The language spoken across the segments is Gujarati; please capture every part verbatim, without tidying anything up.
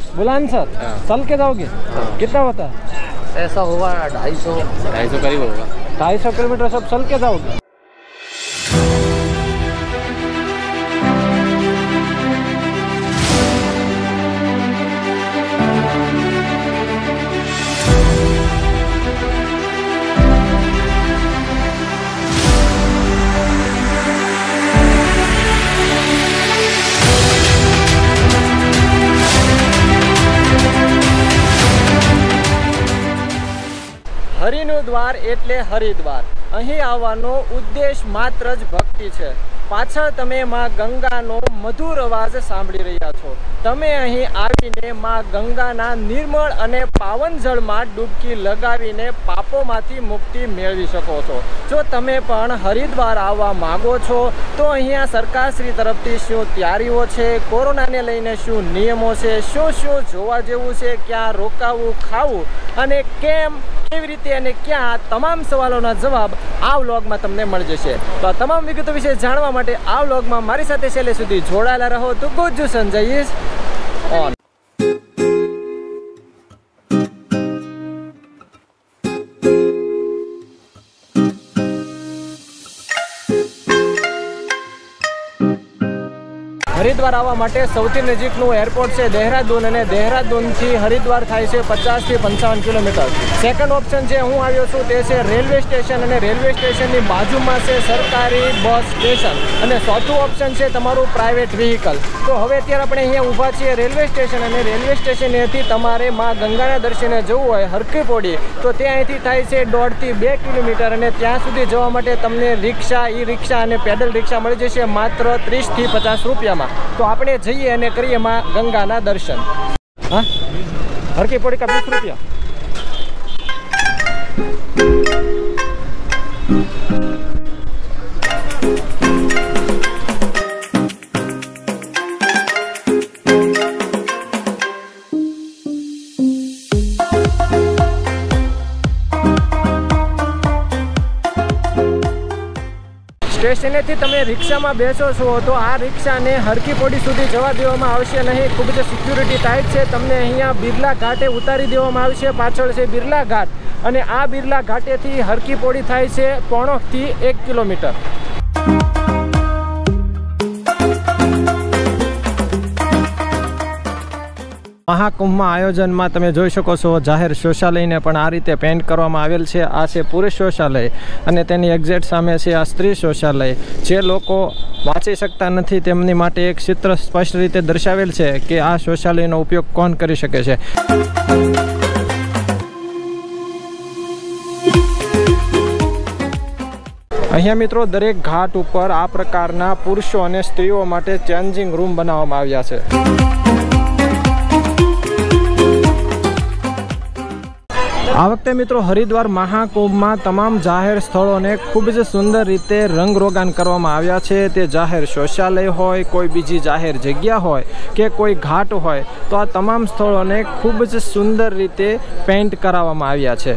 बुलंदशहर चल के जाओगे? कितना होता है? ऐसा होगा ढाई सौ ढाई सौ करीब होगा। ढाई सौ किलोमीटर सब चल के जाओगे? હરિનું દ્વાર એટલે હરિદ્વાર। અહીં આવવાનો ઉદ્દેશ માત્ર જ ભક્તિ છે। પાછળ તમે માં ગંગાનો મધુર અવાજ સાંભળી રહ્યા છો। તમે અહીં આવીને માં ગંગાના નિર્મળ અને પાવન જળમાં ડૂબકી લગાવીને પાપોમાંથી મુક્તિ મેળવી શકો છો। જો તમે પણ હરિદ્વાર આવવા માંગો છો તો અહીંયા સરકારશ્રી તરફથી શું તૈયારીઓ છે, કોરોનાને લઈને શું નિયમો છે, શું શું જોવા જેવું છે, ક્યાં રોકાવું, ખાવું અને કેમ, કેવી રીતે અને ક્યાં, તમામ સવાલોના જવાબ આ વ્લોગમાં તમને મળી જશે। તો આ તમામ વિગતો વિશે જાણવા માટે આ વ્લોગમાં મારી સાથે છેલ્લે સુધી જોડાયેલા રહો। તો ગુજ્જુ સંજય ઇઝ ઓન। હરિદ્વાર આવવા માટે સૌથી નજીકનું એરપોર્ટ છે દેહરાદૂન અને દેહરાદૂનથી હરિદ્વાર થાય છે પચાસ થી પંચાવન કિલોમીટર। સેકન્ડ ઓપ્શન જે હું આવ્યો છું તે છે રેલવે સ્ટેશન અને રેલવે સ્ટેશનની બાજુમાં છે સરકારી બસ સ્ટેશન અને ચોથું ઓપ્શન છે તમારું પ્રાઇવેટ વ્હીકલ। તો હવે અત્યારે આપણે અહીંયા ઊભા છીએ રેલવે સ્ટેશન અને રેલવે સ્ટેશનેથી તમારે માં ગંગાના દર્શને જવું હોય હરકી પોડી તો તે અહીંથી થાય છે દોઢથી બે કિલોમીટર અને ત્યાં સુધી જવા માટે તમને રિક્ષા, ઈ રિક્ષા અને પેડલ રિક્ષા મળી જશે માત્ર ત્રીસથી પચાસ રૂપિયામાં। तो आपने जाइए और करिए माँ गंगा ना दर्शन। हाँ हर की पौड़ी का बीस रुपया। સ્ટેશનેથી તમે રિક્ષામાં બેસો છો તો આ રિક્ષાને હરકી પોડી સુધી જવા દેવામાં આવશે નહીં। ખૂબ જ સિક્યુરિટી ટાઈટ છે। તમને અહીંયા બિરલા ઘાટે ઉતારી દેવામાં આવશે। પાછળ છે બિરલા ઘાટ અને આ બિરલા ઘાટેથી હરકી પોડી થાય છે પોણોથી એક કિલોમીટર। મહાકુંભમાં આયોજનમાં તમે જોઈ શકો છો જાહેર શૌચાલયને પણ આ રીતે પેન્ટ કરવામાં આવેલ છે। આ છે પુરુષ શૌચાલય અને તેની એક્ઝેક્ટ સામે છે આ સ્ત્રી શૌચાલય। જે લોકો વાંચી શકતા નથી તેમની માટે એક ચિત્ર સ્પષ્ટ રીતે દર્શાવેલ છે કે આ શૌચાલયનો ઉપયોગ કોણ કરી શકે છે। અહીંયા મિત્રો દરેક ઘાટ ઉપર આ પ્રકારના પુરુષો અને સ્ત્રીઓ માટે ચેન્જિંગ રૂમ બનાવવામાં આવ્યા છે। આ વખતે મિત્રો હરિદ્વાર મહાકુંભમાં તમામ જાહેર સ્થળોને ખૂબ જ સુંદર રીતે રંગરોગાન કરવામાં આવ્યા છે। તે જાહેર શૌચાલય હોય, કોઈ બીજી જાહેર જગ્યા હોય કે કોઈ ઘાટ હોય તો આ તમામ સ્થળોને ખૂબ જ સુંદર રીતે પેઇન્ટ કરાવવામાં આવ્યા છે।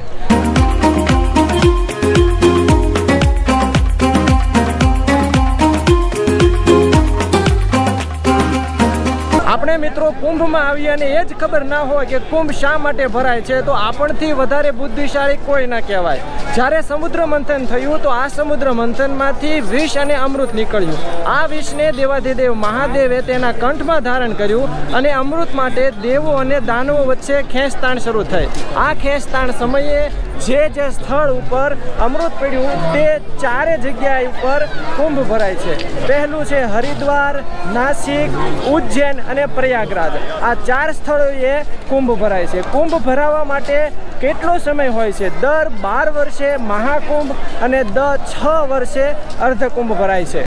આપણે મિત્રો કુંભમાં આવીએ અને એ જ ખબર ના હોય કે કુંભ શા માટે ભરાય છે તો આપણથી વધારે બુદ્ધિશાળી કોઈ ના કહેવાય। જ્યારે સમુદ્ર મંથન થયું તો આ સમુદ્ર મંથનમાંથી વિષ અને અમૃત નીકળ્યું। આ વિષને દેવાધિદેવ મહાદેવે તેના કંઠમાં ધારણ કર્યું અને અમૃત માટે દેવો અને દાનવો વચ્ચે ખેંચતાણ શરૂ થઈ। આ ખેંચતાણ સમયે જે જે સ્થળ ઉપર અમૃત પડ્યું તે ચારે જગ્યા ઉપર કુંભ ભરાય છે। પહેલું છે હરિદ્વાર, નાસિક, ઉજ્જૈન અને પ્રયાગરાજ। આ ચાર સ્થળોએ કુંભ ભરાય છે। કુંભ ભરાવા માટે કેટલો સમય હોય છે? દર બાર વર્ષે મહાકુંભ અને દર છ વર્ષે અર્ધકુંભ ભરાય છે।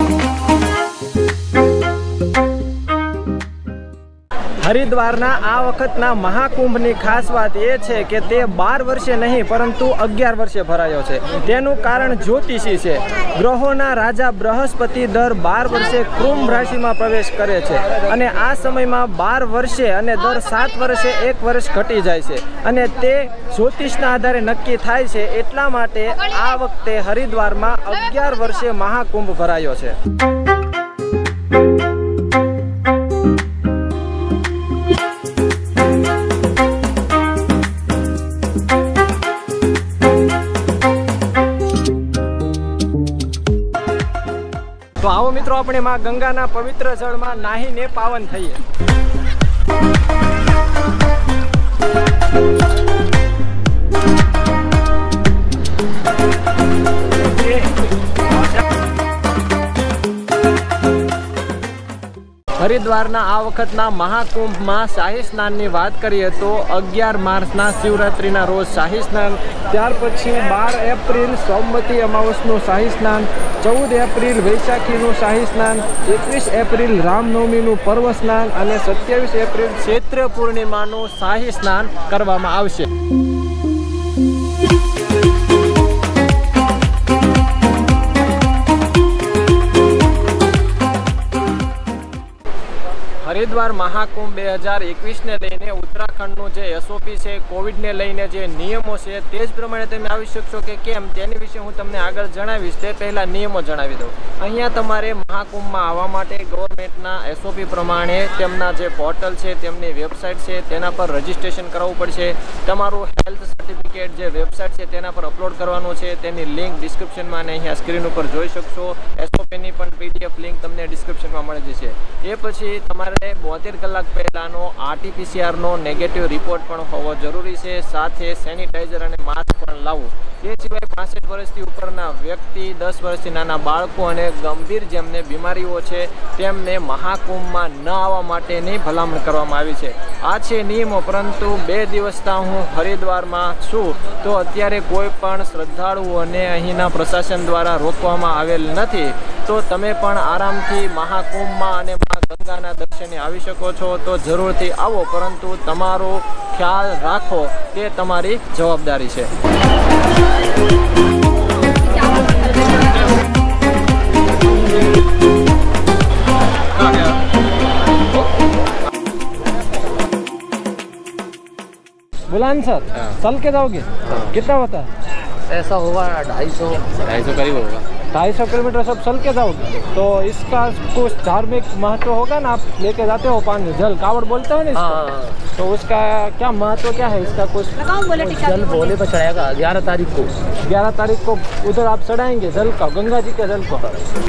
હરિદ્વારના આ વખતના મહાકુંભની ખાસ વાત એ છે કે તે બાર વર્ષે નહીં પરંતુ અગિયાર વર્ષે ભરાયો છે। તેનું કારણ જ્યોતિષી છે। ગ્રહોના રાજા બૃહસ્પતિ દર બાર વર્ષે કુંભ રાશિમાં પ્રવેશ કરે છે અને આ સમયમાં બાર વર્ષે અને દર સાત વર્ષે એક વર્ષ ઘટી જાય છે અને તે જ્યોતિષના આધારે નક્કી થાય છે। એટલા માટે આ વખતે હરિદ્વારમાં અગિયાર વર્ષે મહાકુંભ ભરાયો છે। તો આવો મિત્રો આપણે માં ગંગાના પવિત્ર જળમાં નાહીને પાવન થઈએ। હરિદ્વારના આ વખતના મહાકુંભમાં શાહી સ્નાનની વાત કરીએ તો અગિયાર માર્ચના શિવરાત્રિના રોજ શાહી સ્નાન, ત્યાર પછી બાર એપ્રિલ સોમવતી અમાવસનું શાહી સ્નાન, ચૌદ એપ્રિલ વૈશાખીનું શાહી સ્નાન, એકવીસ એપ્રિલ રામનવમીનું પર્વ સ્નાન અને સત્યાવીસ એપ્રિલ ચૈત્ર પૂર્ણિમાનું શાહી સ્નાન કરવામાં આવશે। હરિદ્વાર મહાકુંભ બે હજાર એકવીસને લઈને ઉત્તરાખંડનું જે એસઓપી છે, કોવિડને લઈને જે નિયમો છે તે જ પ્રમાણે તમે આવી શકશો કે કેમ તેની વિશે હું તમને આગળ જણાવીશ। તે પહેલાં નિયમો જણાવી દઉં। અહીંયા તમારે મહાકુંભમાં આવવા માટે ગવર્મેન્ટના એસઓપી પ્રમાણે તેમના જે પોર્ટલ છે, તેમની વેબસાઇટ છે તેના પર રજિસ્ટ્રેશન કરાવવું પડશે। તમારું હેલ્થ સર્ટિફિકેટ જે વેબસાઇટ છે તેના પર અપલોડ કરવાનું છે, તેની લિંક ડિસ્ક્રિપ્શનમાં અને અહીંયા સ્ક્રીન ઉપર જોઈ શકશો। એસઓપીની પણ પીડીએફ લિંક તમને ડિસ્ક્રિપ્શનમાં મળી જશે। એ પછી તમારે બોતેર કલાક પહેલાનો આરટીપીસીઆરનો નેગેટિવ રિપોર્ટ પણ હોવો જરૂરી છે, સાથે સેનિટાઈઝર અને માસ્ક પણ લાવવું। એ સિવાય પાસઠ વર્ષથી ઉપરના વ્યક્તિ, દસ વર્ષથી નાના બાળકો અને ગંભીર જેમને બીમારીઓ છે તેમને મહાકુંભમાં ન આવવા માટેની ભલામણ કરવામાં આવી છે। આ છે નિયમો, પરંતુ બે દિવસથી હું હરિદ્વારમાં છું તો અત્યારે કોઈ પણ શ્રદ્ધાળુઓને અહીંના પ્રશાસન દ્વારા રોકવામાં આવેલ નથી। તો તમે પણ આરામથી મહાકુંભમાં અને મા ગંગાના દર્શને આવી શકો છો, તો જરૂરથી આવો, પરંતુ તમારો ખ્યાલ રાખો તે તમારી જવાબદારી છે। बुलान सर, चल के जाओगे? कितना होता है? ऐसा होगा ढाई सौ ढाई सौ करीब होगा। ढाई सौ किलोमीटर सब चल के जाओगे तो इसका कुछ धार्मिक महत्व होगा ना? आप लेके जाते हो पानी, जल कावड़ बोलते हो ना इसको? हाँ, तो उसका क्या महत्व क्या है इसका? कुछ जल भोले पर चढ़ाएगा ग्यारह तारीख को। ग्यारह तारीख को उधर आप चढ़ाएंगे जल का, गंगा जी के जल को।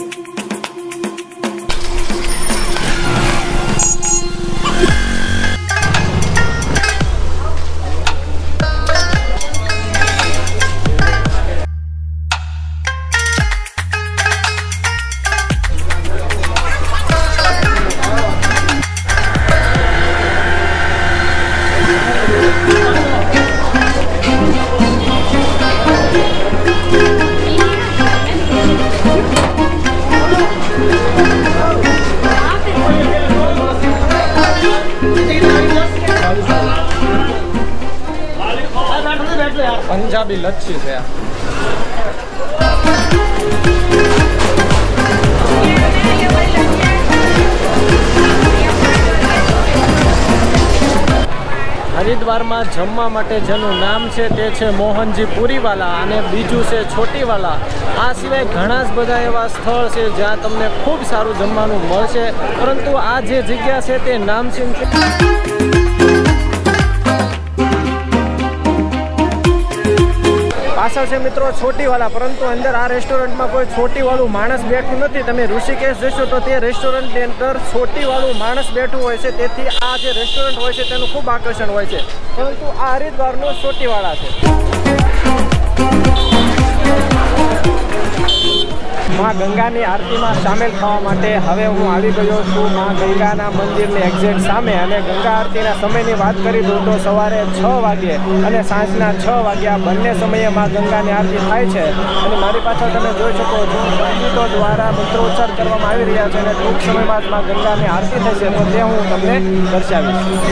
पंजाबी लच्छी છે। હરિદ્વારમાં જમવા માટે જેનું નામ છે તે છે મોહનજી પુરીવાલા અને બીજું છે છોટીવાલા। આ સિવાય ઘણા જ બધા એવા સ્થળ છે જ્યાં તમને ખૂબ સારું જમવાનું મળશે, પરંતુ આ જે જગ્યા છે તે નામચીન છે। પાછળ છે મિત્રો છોટીવાલા, પરંતુ અંદર આ રેસ્ટોરન્ટમાં કોઈ છોટીવાળું માણસ બેઠું નથી। તમે ઋષિકેશ જશો તો તે રેસ્ટોરન્ટની અંદર છોટીવાળું માણસ બેઠું હોય છે, તેથી આ જે રેસ્ટોરન્ટ હોય છે તેનું ખૂબ આકર્ષણ હોય છે, પરંતુ આ હરિદ્વારનો છોટીવાલા છે। માં ગંગાની આરતીમાં સામેલ થવા માટે હવે હું આવી ગયો છું માં ગંગાના મંદિરની એક્ઝેક્ટ સામે, અને ગંગા આરતીના સમયની વાત કરી દઉં તો સવારે છ વાગે અને સાંજના છ વાગ્યા બંને સમયે માં ગંગાની આરતી થાય છે। અને મારી પાછળ તમે જોઈ શકો છો સંગીતો દ્વારા મંત્રોચ્ચાર કરવામાં આવી રહ્યા છે, અને ટૂંક સમયમાં જ માં ગંગાની આરતી થશે, તો તે હું તમને દર્શાવીશ।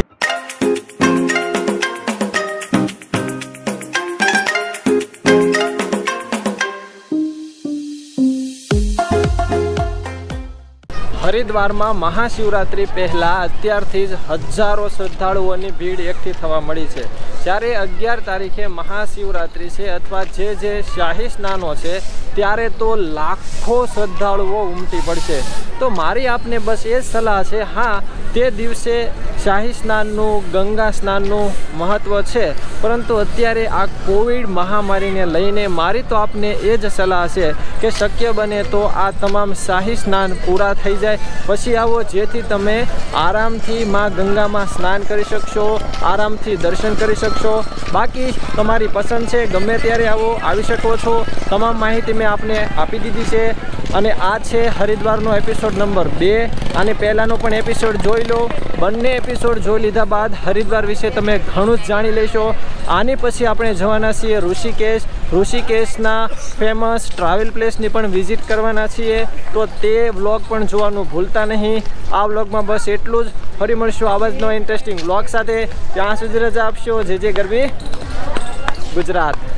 હરિદ્વારમાં મહાશિવરાત્રિ પહેલાં અત્યારથી જ હજારો શ્રદ્ધાળુઓની ભીડ એકઠી થવા મળી છે। જ્યારે અગિયાર તારીખે મહાશિવરાત્રિ છે અથવા જે જે શાહી સ્નાનો છે ત્યારે તો લાખો શ્રદ્ધાળુઓ ઉમટી પડશે। તો મારી આપને બસ એ જ સલાહ છે, હા તે દિવસે શાહી સ્નાનનું, ગંગા સ્નાનનું મહત્ત્વ છે, પરંતુ અત્યારે આ કોવિડ મહામારીને લઈને મારી તો આપને એ જ સલાહ છે કે શક્ય બને તો આ તમામ શાહી સ્નાન પૂરા થઈ જાય પછી આવો, જેથી તમે આરામથી માં ગંગામાં સ્નાન કરી શકશો, આરામથી દર્શન કરી શકશો। બાકી તમારી પસંદ છે, ગમે ત્યારે આવો, આવી શકો છો। તમામ માહિતી મેં આપને આપી દીધી છે અને આ છે હરિદ્વારનો એપિસોડ નંબર બે। આને પહેલાંનો પણ એપિસોડ જોઈ લો। બંને એપિસોડ જોઈ લીધા બાદ હરિદ્વાર વિશે તમે ઘણું જ જાણી લેશો। આની પછી આપણે જવાના છીએ ઋષિકેશ। ઋષિકેશના ફેમસ ટ્રાવેલ પ્લેસની પણ વિઝિટ કરવાના છીએ, તો તે વ્લોગ પણ જોવાનું ભૂલતા નહીં। આ વ્લોગમાં બસ એટલું જ। ફરી મળશું આવા જ નવા ઇન્ટરેસ્ટિંગ વ્લોગ સાથે। ત્યાં સુધી રજા આપશો। જે જે ગરબી ગુજરાત।